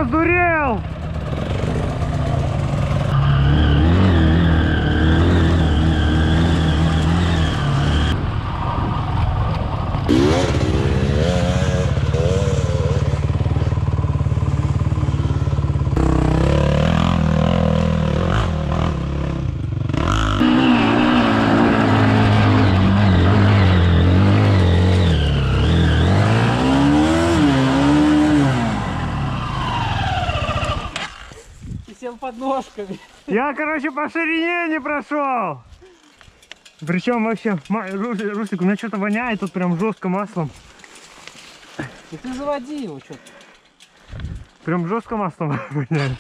Я сдурел! Подножками. Я, короче, по ширине не прошел. Причем вообще, Русик, у меня что-то воняет тут прям жестко маслом. И ты заводи его что-то. Прям жестко маслом воняет.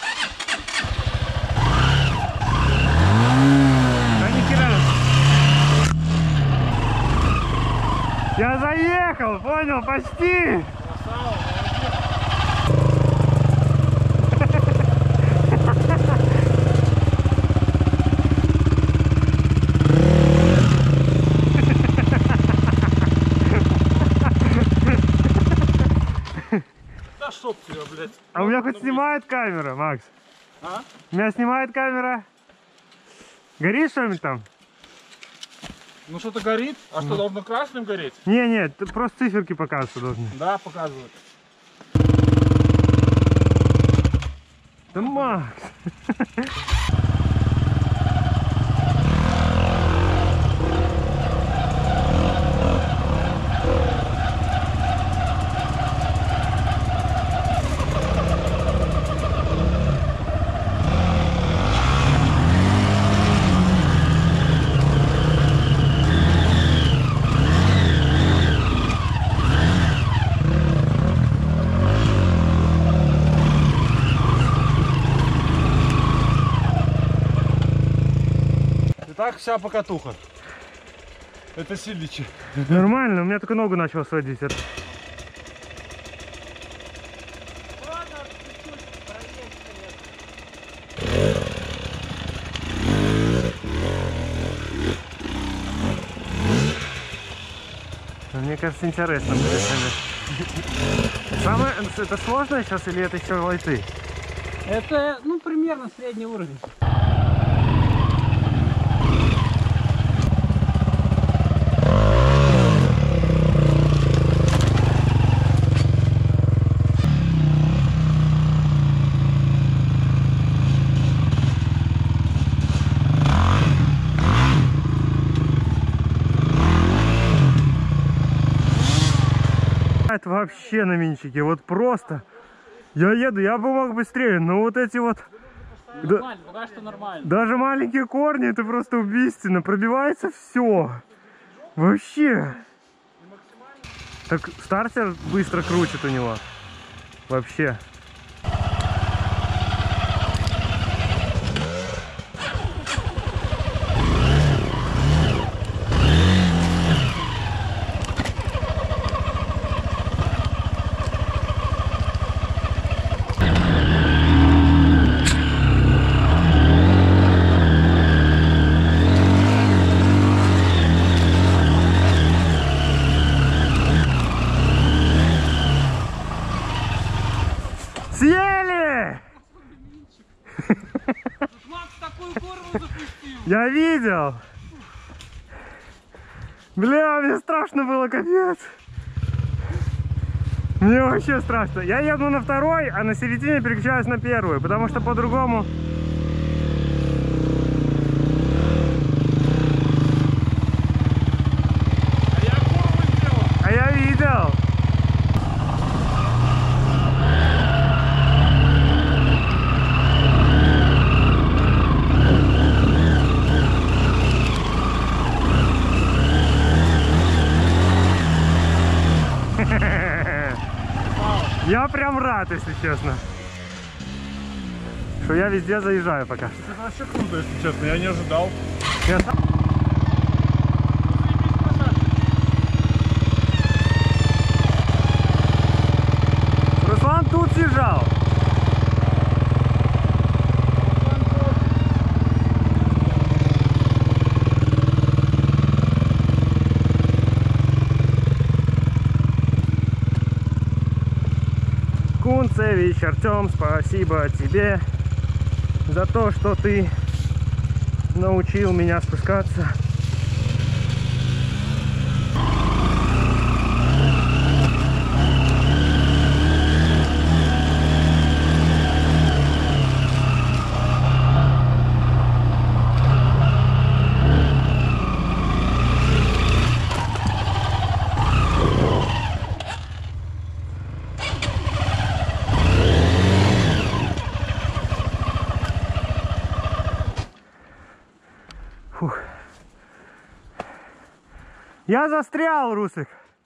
Да ни хера. Я заехал, понял, почти. Красава, шоп тебя, блядь. А у меня хоть снимает камера, Макс? А? У меня снимает камера. Горит что-нибудь там? Ну что-то горит? А что, должно красным гореть? Не, просто циферки показываться должны. Да, показывают. Да, Макс. Так, вся покатуха. Это силичи. Нормально, у меня только ногу начал сводить. Мне кажется, интересно будет. Самое это сложное сейчас или это еще лайты? Это, ну, примерно средний уровень. Это вообще на минчике, вот просто. Я еду, я бы мог быстрее, но вот эти вот... Нормально, пока что нормально. Даже маленькие корни, это просто убийственно. Пробивается все. Вообще. Так стартер быстро крутит у него. Вообще. Съели! Макс такую форму запустил. Я видел! Бля, мне страшно было, капец! Мне вообще страшно. Я еду на второй, а на середине переключаюсь на первую, потому что по-другому... А я видел! Я прям рад, если честно, что я везде заезжаю пока. Это вообще круто, если честно, я не ожидал. Руслан тут съезжал. Кунц Концевич, Артем, спасибо тебе за то, что ты научил меня спускаться. Фух. Я застрял, Русик.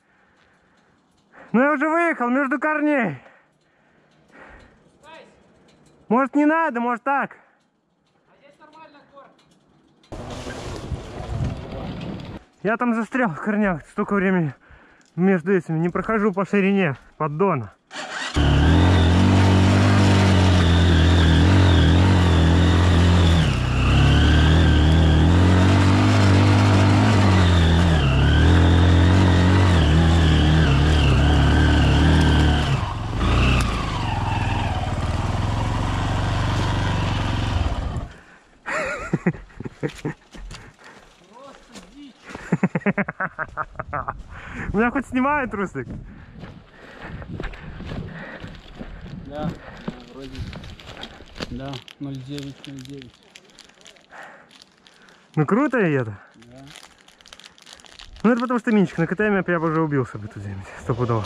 Но я уже выехал между корней. Может, не надо, может так. А здесь нормально город. Я там застрял в корнях. Столько времени между этими. Не прохожу по ширине поддона. Просто дичь. Меня хоть снимает, Руслик? Да, вроде. Да, 0,9. Ну круто я еду. Да. Ну это потому что Минчик на КТМ я бы уже убился бы тут где-нибудь. Стопудово.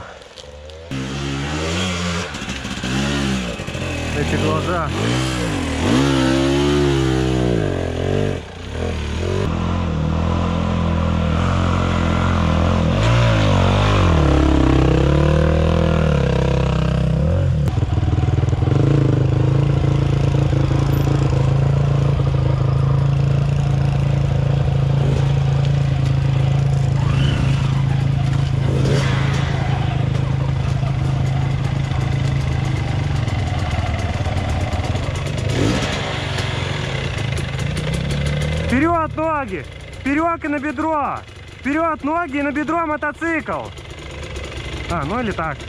Эти глаза. Вперед ноги! Вперед и на бедро! Вперед ноги и на бедро мотоцикл! А, ну или так.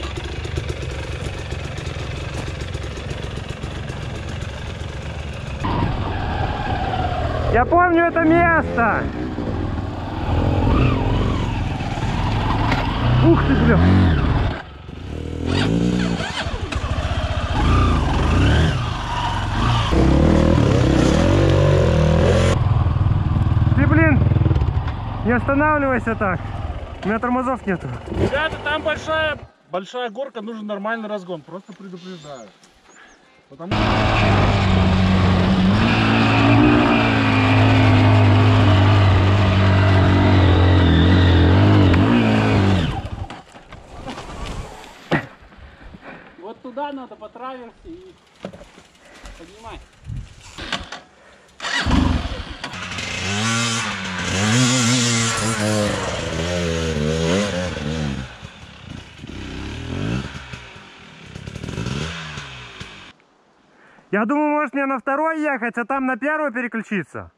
Я помню это место! Ух ты, бля! Ты, блин, не останавливайся так. У меня тормозов нету. Ребята, там большая горка, нужен нормальный разгон. Просто предупреждаю. Потому Вот туда надо по траверсе и поднимай. Я думаю, может мне на второй ехать, а там на первую переключиться.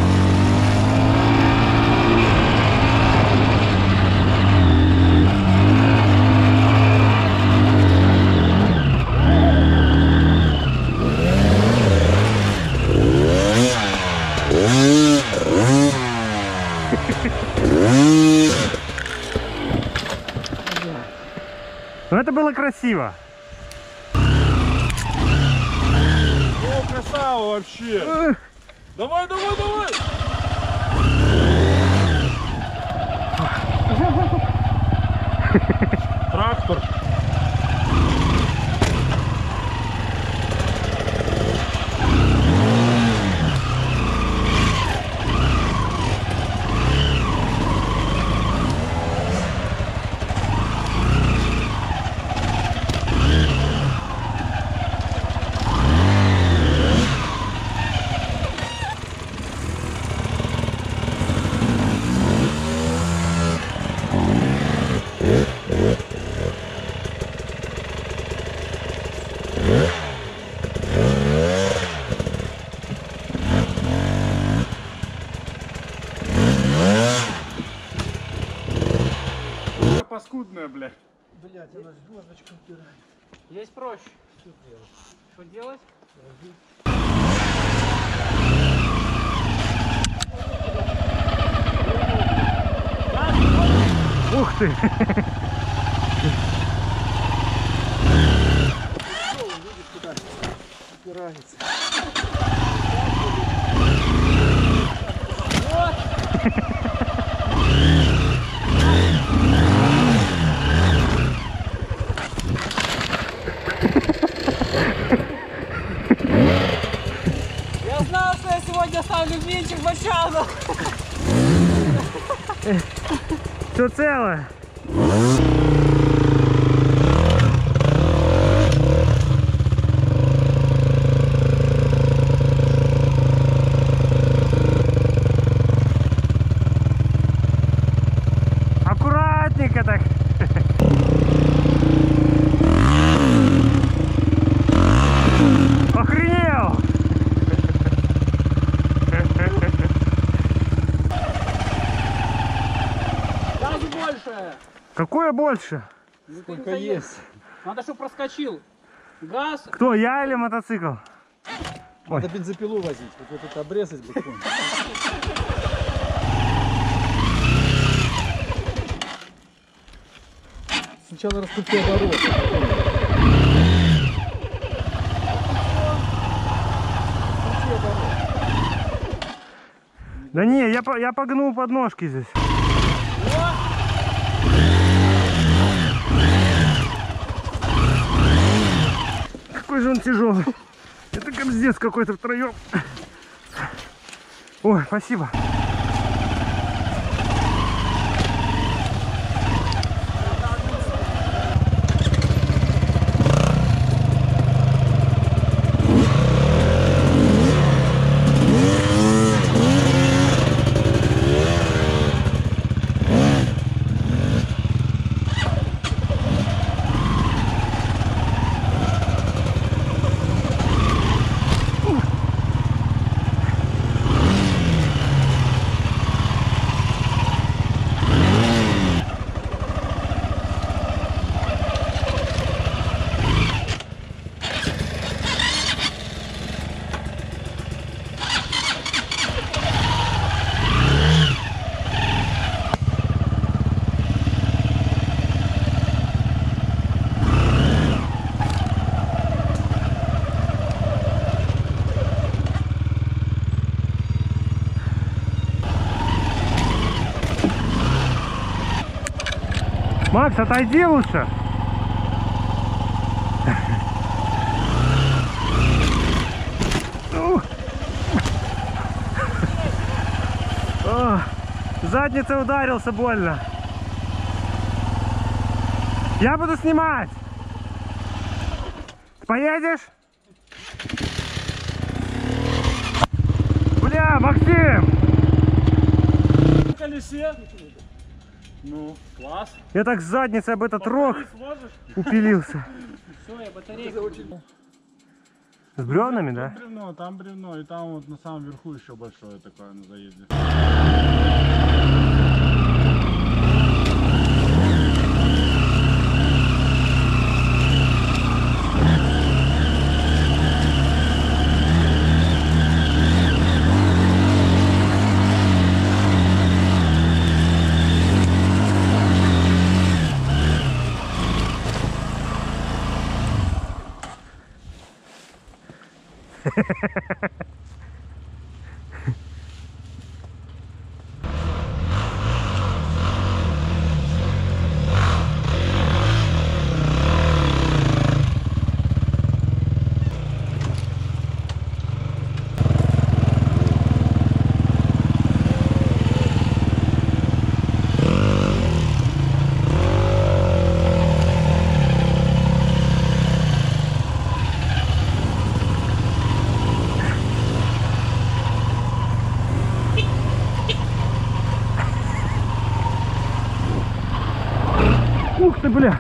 Ну это было красиво. О, красава вообще! Давай! Трактор! Паскудная, блядь. Блять, она звездочку убирает. Здесь проще. Что делать? Ух ты! Я знал, что я сегодня ставлю винчик в очану. Все целое. Аккуратненько так. Охренел! Газу больше. Какое больше? Сколько есть. Надо, чтобы проскочил. Газ. Кто, я или мотоцикл? Надо бензопилу возить, вот этот обрезать буквально. Сначала раскрути обороты. Да не, я погнул подножки здесь. Какой же он тяжелый. Это капздец какой-то втроем. Ой, спасибо. Макс, отойди лучше. О, задницей ударился больно. Я буду снимать. Поедешь? Бля, Максим! На колесе. Ну, класс. Я так с задницей об этот рог Сложишь? упилился. Все, я батарейку. С бревнами, да? Там бревно, и там вот на самом верху еще большое такое на заезде. Ух ты, бля!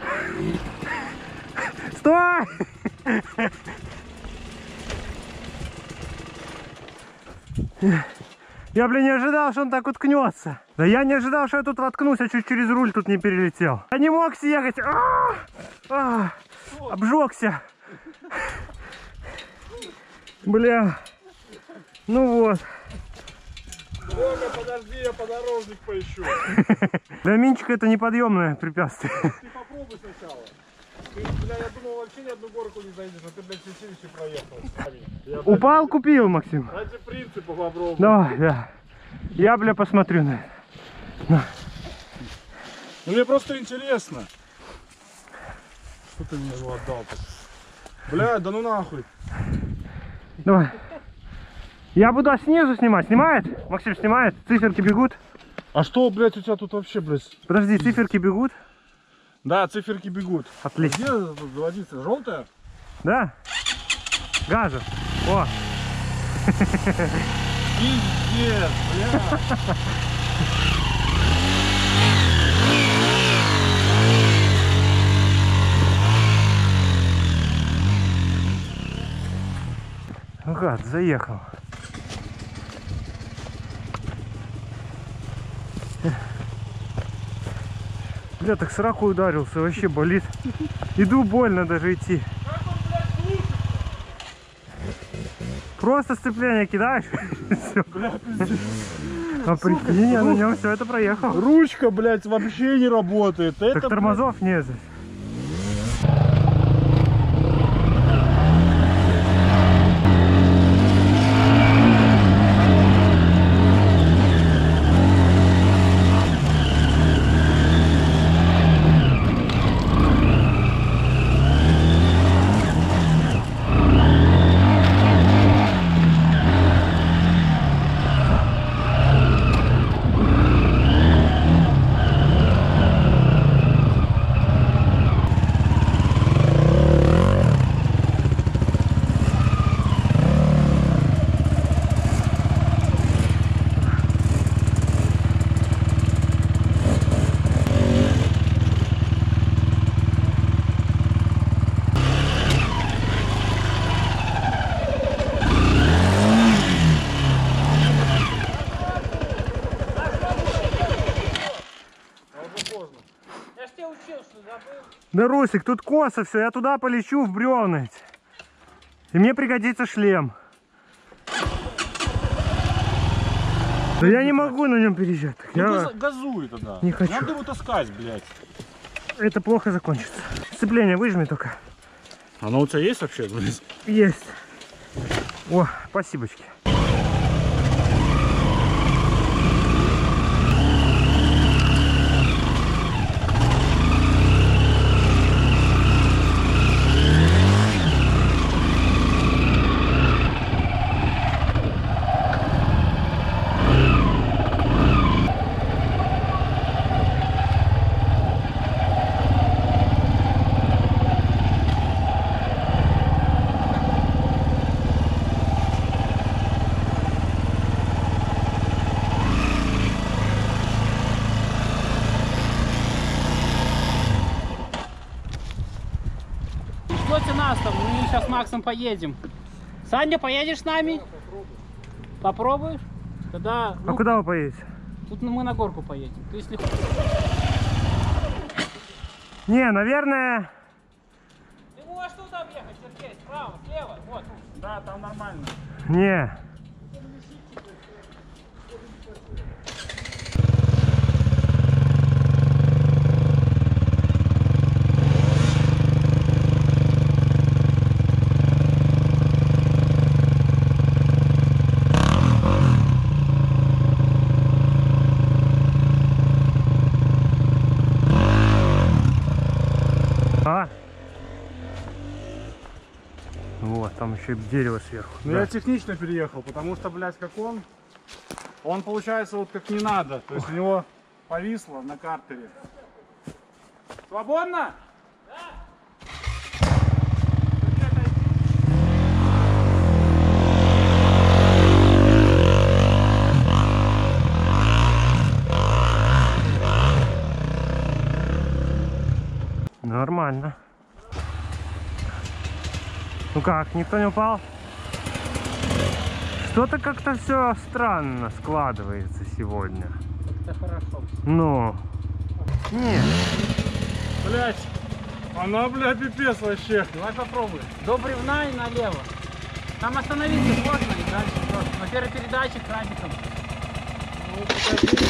Стой! Я, блин, не ожидал, что он так уткнется. Да я не ожидал, что я тут воткнусь, а чуть через руль тут не перелетел. Я не мог съехать. Обжегся. Бля. Ну вот. Рома, подожди, я подорожник поищу. Для Минчика это неподъемное препятствие. Ты попробуй сначала. Ты, бля, я думал, вообще ни одну горку не зайдешь, а ты, блядь, святилище проехал. Упал, купил, Максим. Ради принципа попробуй. Давай, да. Я, бля, посмотрю на это. На. Ну мне просто интересно. Что ты мне его отдал-то? Бля, да ну нахуй. Давай. Я буду снизу снимать. Снимает? Максим снимает? Циферки бегут? А что, блядь, у тебя тут вообще, блядь? Подожди, циферки бегут? Да, циферки бегут. Отлично. Где тут заводиться? Желтая? Да? Газу. О. Пиздец, бля. Гад, заехал. Бля, так сраку ударился, вообще болит. Иду, больно даже идти. Просто сцепление кидаешь. Все. А прикинь, я на нем все это проехал. Ручка, блядь, вообще не работает. Так Это, тормозов нет. Я ж тебя учил, что забыл. Да, Русик, тут косо все, я туда полечу в бревна. И мне пригодится шлем. Да я не могу на нем переезжать. Я... газуй тогда. Не хочу. Надо его таскать, блядь. Это плохо закончится. Сцепление выжми только. Оно у тебя есть вообще? Есть. О, спасибочки. Ждете нас там, мы сейчас с Максом поедем. Саня, поедешь с нами? Попробуешь? Тогда... А куда вы поедете? Тут мы на горку поедем. Ты если... Не, наверное... Ты можешь туда объехать, Сергей, справа, слева, вот. Да, там нормально. Не. А? Вот, там еще и дерево сверху. Ну Да. я технично переехал, потому что, блядь, как он получается вот как не надо. То есть у него повисло на картере. Свободно? Нормально. Ну как, никто не упал? Что-то как-то все странно складывается сегодня. Это хорошо. Ну. Нет. Блядь, Она, бля, пипец вообще. Давай попробуем. До бревна и налево. Там остановиться сложно и дальше просто. На первой передаче крабиком. Ну, покажи.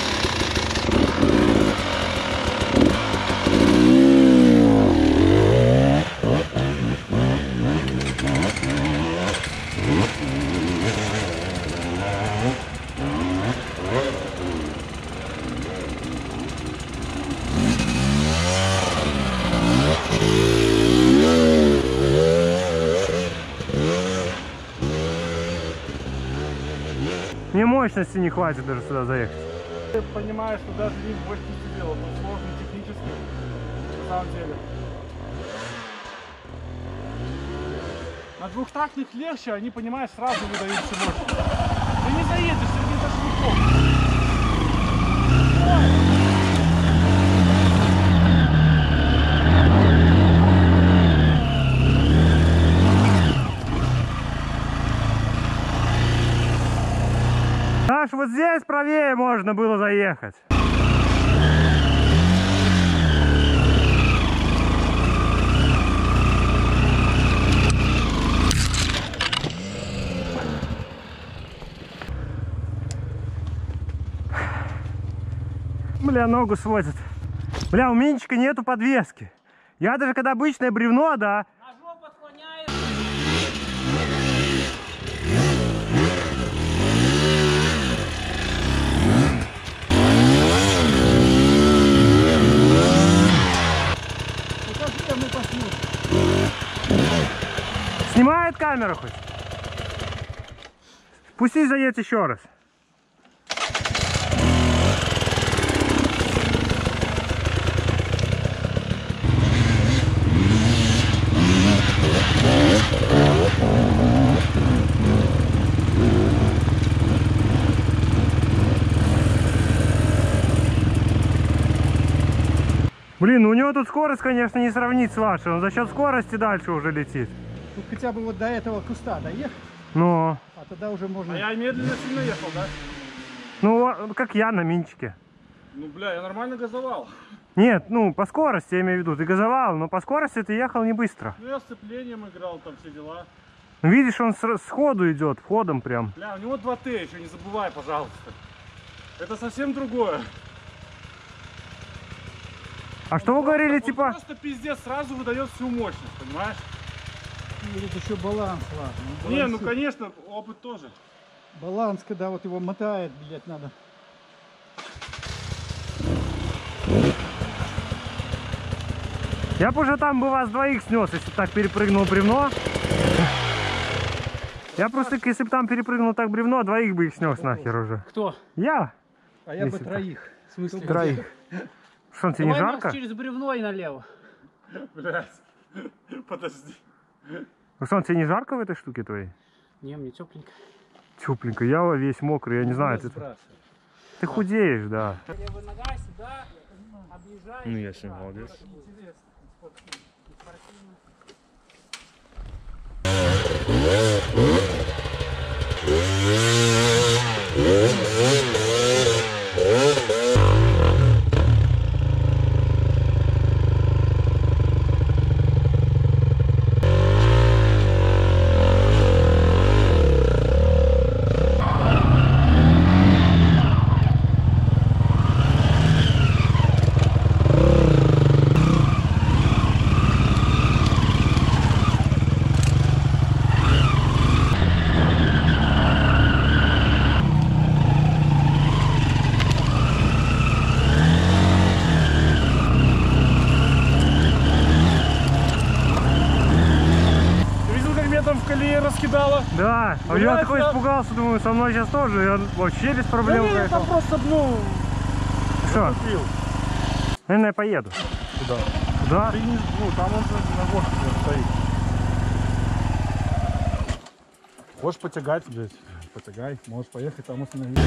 Мне мощности не хватит даже сюда заехать. Ты понимаешь, что даже лифт больше не делал, он сложный технически, на самом деле. На двухтактных легче, они, понимаешь, сразу выдают всю мощность. Ты не заедешь, ты не зашли. Аж вот здесь правее можно было заехать. Бля, ногу сводит. Бля, у Минчика нету подвески. Я даже когда обычное бревно, да. Ножом подклоняешь. Снимает камеру хоть? Пусти заедет еще раз. Блин, ну у него тут скорость, конечно, не сравнить с вашей. Он за счет скорости дальше уже летит. Тут хотя бы вот до этого куста доехать, Но, а тогда уже можно... А я медленно сильно ехал, да? ну, как я на Минчике. Ну, бля, я нормально газовал. Нет, ну, по скорости, я имею в виду, ты газовал, но по скорости ты ехал не быстро. Ну, я с сцеплением играл, там все дела. Ну, видишь, он сходу идет, входом прям. Бля, у него 2Т, еще не забывай, пожалуйста. Это совсем другое. А что вы говорили, Он типа... просто пиздец сразу выдает всю мощность, понимаешь? И тут еще баланс, ладно. Не, ну Балансирует. конечно, опыт тоже. Баланс, когда вот его мотает, блядь, надо. Я бы уже там бы вас двоих снес, если бы так перепрыгнул бревно. Я просто, если бы там перепрыгнул так бревно, двоих бы их снес нахер уже. Кто? Я? А я бы Если троих. В смысле? Троих. Что, тебе не Давай, Макс, жарко? через бревно и налево. Блядь, подожди. Ну что, тебе не жарко в этой штуке твоей? Не, мне тепленько. Тепленько, я весь мокрый, я не знаю. Ты худеешь, да. Левая нога сюда, объезжаешь. Ну, если молодец. Ты видел, как меня там в колее раскидало? Да, а я Блядь, такой да. испугался, думаю, со мной сейчас тоже, я вообще без проблем. Да не, поехал. там просто, ну, Что, купил. наверное, я поеду. Куда? Туда? Ты не, ну, там он на горке стоит. Хочешь потягать, блядь? Потягай, можешь поехать, там остановиться.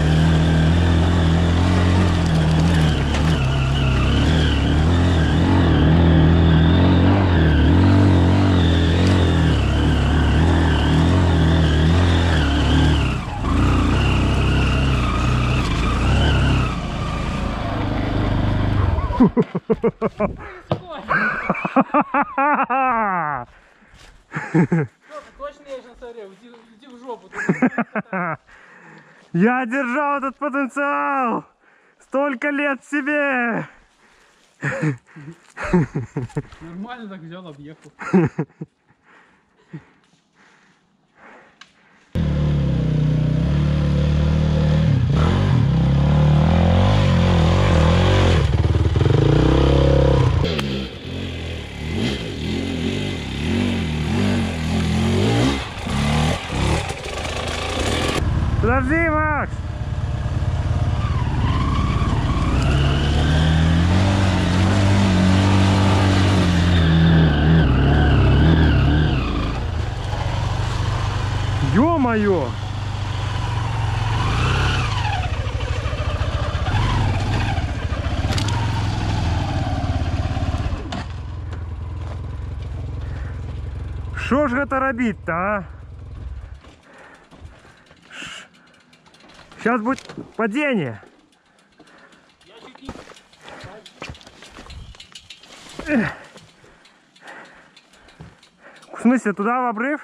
Точно я сейчас орел, иди в жопу. Я держал этот потенциал столько лет в себе. Нормально так взял, объехал. Подожди, Макс! Ё-моё! Що ж гэта робить-то, а? Сейчас будет падение. В смысле, туда в обрыв?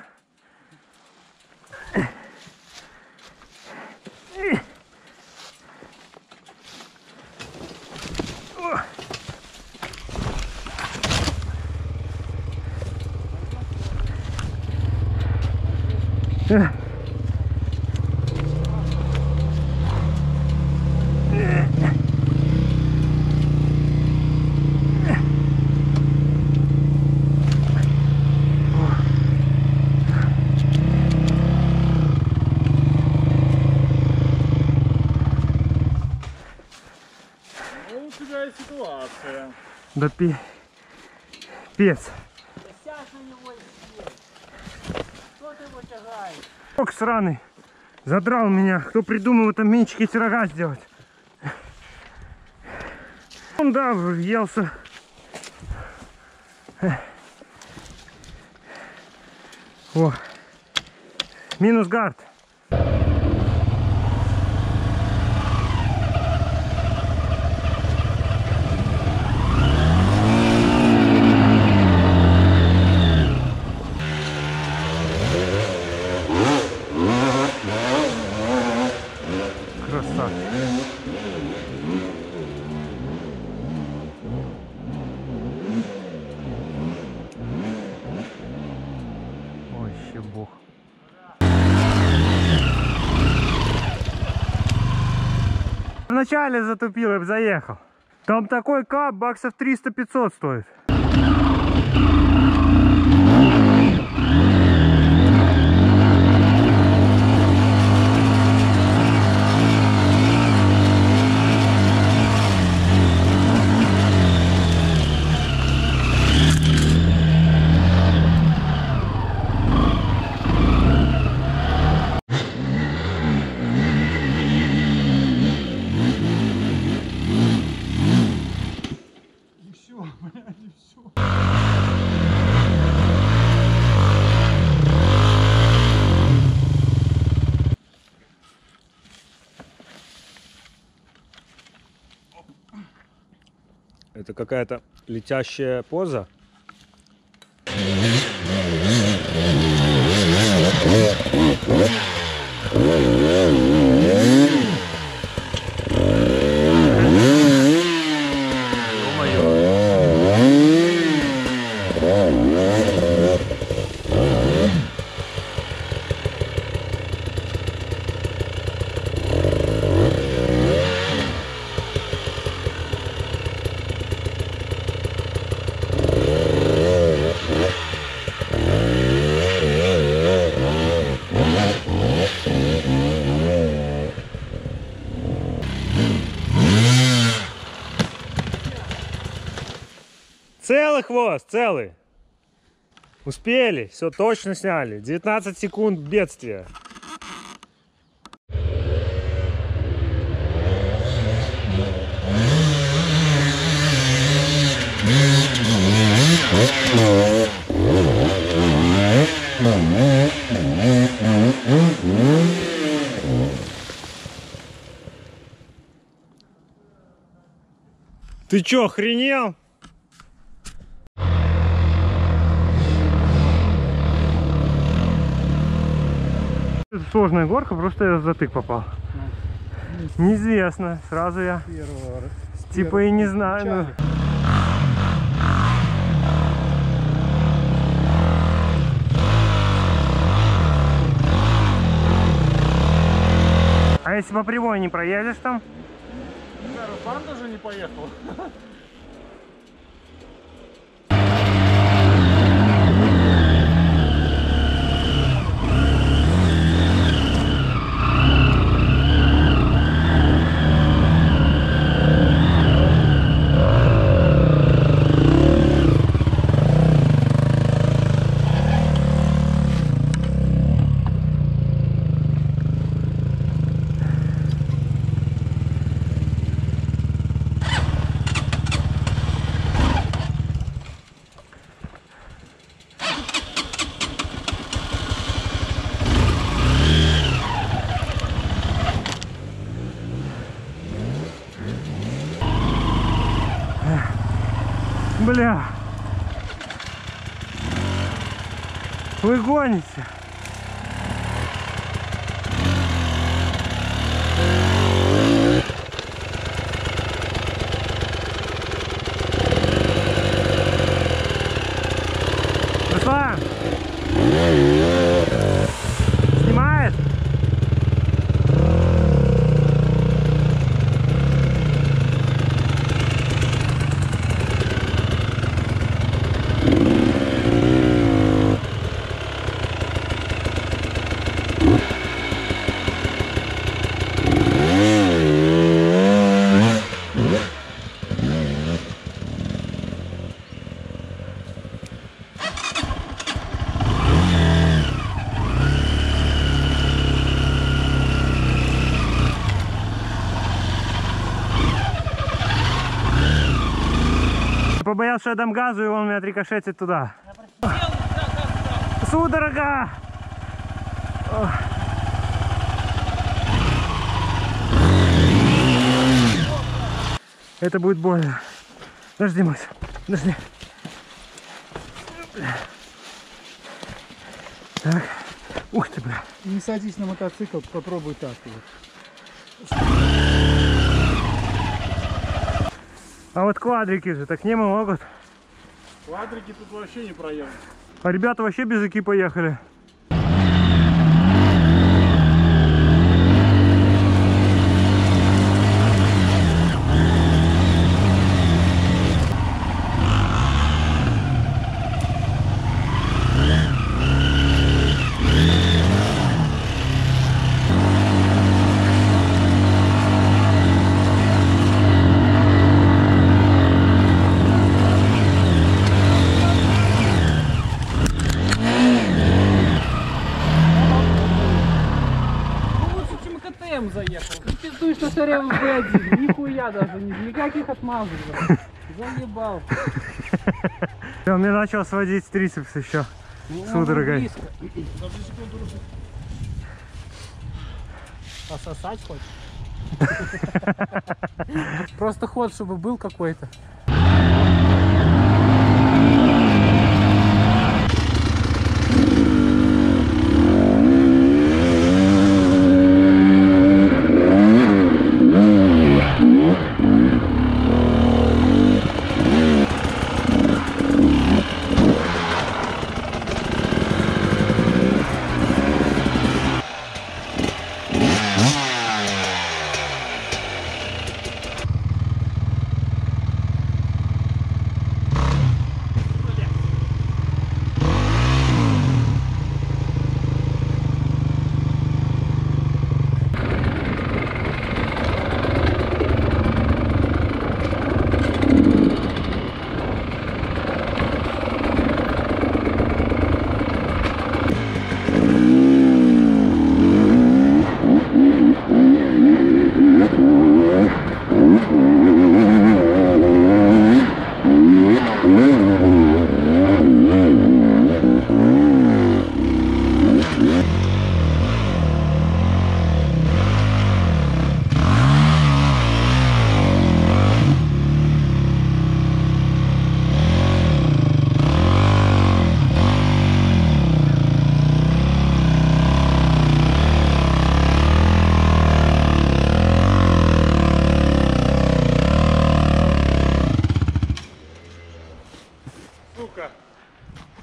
Ну, у тебя и ситуация. Да пи... Пец. Сядь на него и съедь. Что ты его тягаешь? Ок, сраный. Задрал меня. Кто придумал в этом менчике эти рога сделать? Он, да, въелся. О. Минус гард. Красавчик. Ой, ще бог. Вначале затупил, я бы заехал. Там такой кап баксов 300-500 стоит. И все, блядь, и все. Это какая-то летящая поза. Целый хвост, целый. Успели, все точно сняли. 19 секунд бедствия. Ты чё, охренел? Это сложная горка, просто я в затык попал. Неизвестно, сразу я типа и не знаю. Но... А если по прямой не проедешь там? Руслан даже не поехал. Бля, вы гоните. Руслан, снимает? Побоялся, что я дам газу, и он меня отрикошетит туда. Судорога! Ох. Это будет больно. Подожди, Макс. Подожди. Так. Ух ты, бля. Не садись на мотоцикл, попробуй так вот. А вот квадрики же так не могут. Квадрики тут вообще не проехать. А ребята вообще без языки поехали. Заехал. Ты пиздуешь на шаре в B1. Нихуя даже, никаких отмазок. Заебал. Он мне начал сводить трицепс еще. Судорогой. Пососать хочешь? Просто ход, чтобы был какой-то.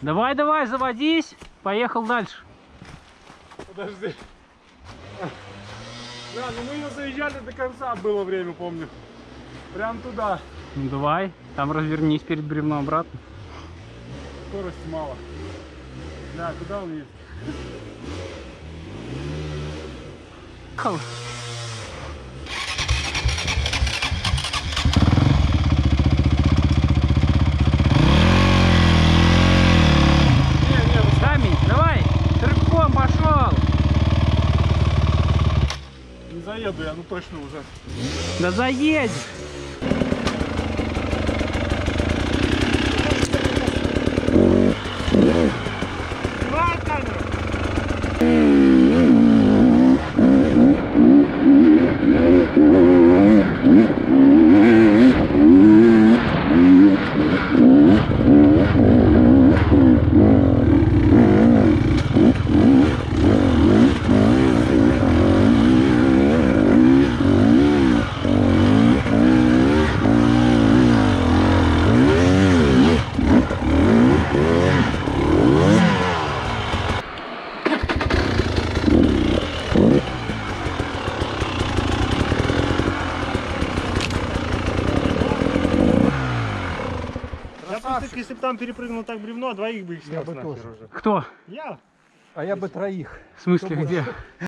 Давай, давай, заводись. Поехал дальше. Подожди. Да, ну мы ее заезжали до конца, было время, помню. Прям туда. Ну давай, там развернись перед бревном обратно. Скорости мало. Да, куда он едет? Поехал. Камень, давай, рыбком пошел. Не заеду я, ну точно уже. Да заедешь. Я просто, если бы там перепрыгнул так бревно, двоих бы их снял бы нахер тоже. уже. Кто? Я? А я бы троих. В смысле, где?